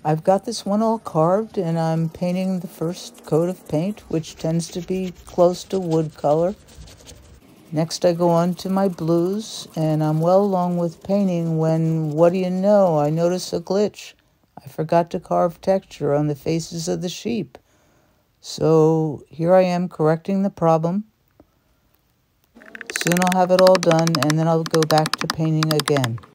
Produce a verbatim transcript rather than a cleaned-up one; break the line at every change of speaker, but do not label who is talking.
I've got this one all carved, and I'm painting the first coat of paint, which tends to be close to wood color. Next I go on to my blues, and I'm well along with painting when, what do you know, I notice a glitch. I forgot to carve texture on the faces of the sheep. So here I am correcting the problem. Soon I'll have it all done, and then I'll go back to painting again.